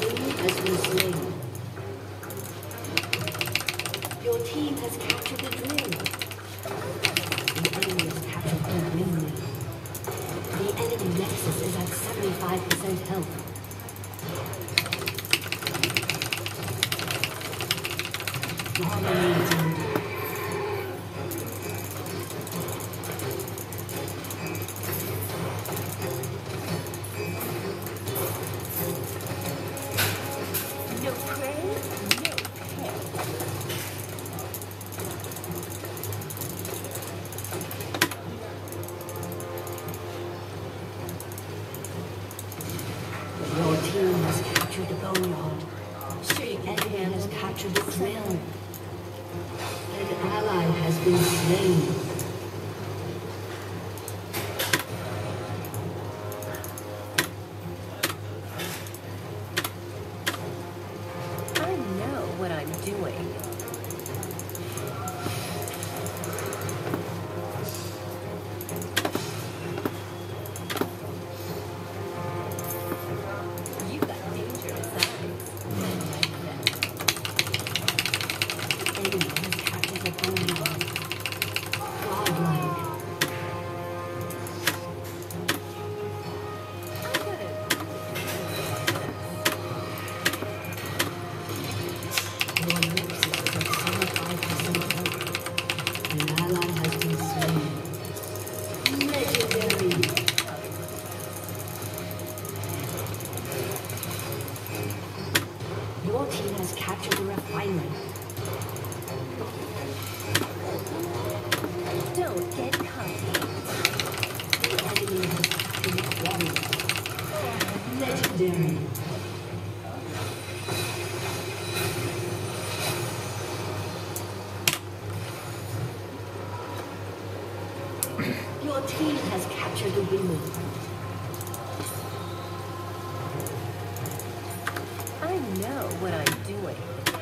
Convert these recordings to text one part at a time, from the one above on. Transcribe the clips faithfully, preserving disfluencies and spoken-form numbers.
enemy has been slain. Your team has captured the drill. The enemy has captured the windmill. The enemy nexus is at seventy-five percent health. Dominating. Your team has captured the boneyard. Shake Enham has captured the drill. An ally has been slain. I know what I'm doing. Your team has captured the refinery. Don't get cocky. The enemy has captured the quarry. Legendary. Your team has captured the windmill. I know what I'm doing.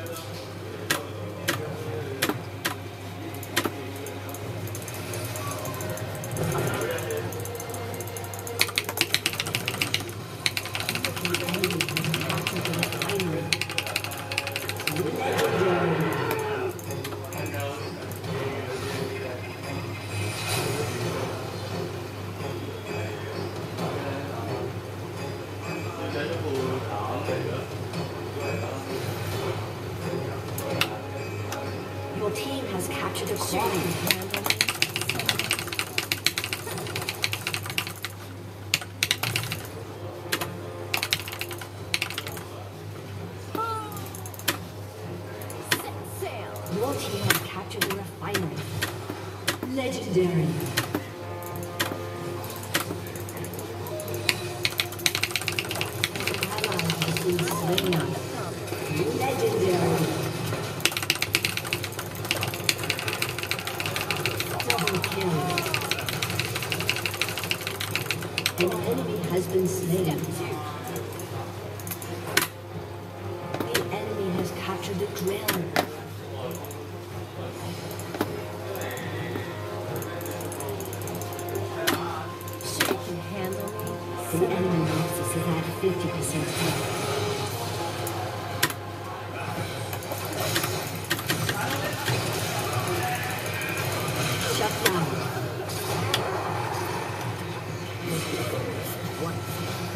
Your team has captured a quarry. Your team has captured the refinery. Legendary. Ally has been slain. Legendary. Double kill. An enemy has been slain. The enemy has captured the drill. The enemy nexus is at fifty percent health. Shut down. One.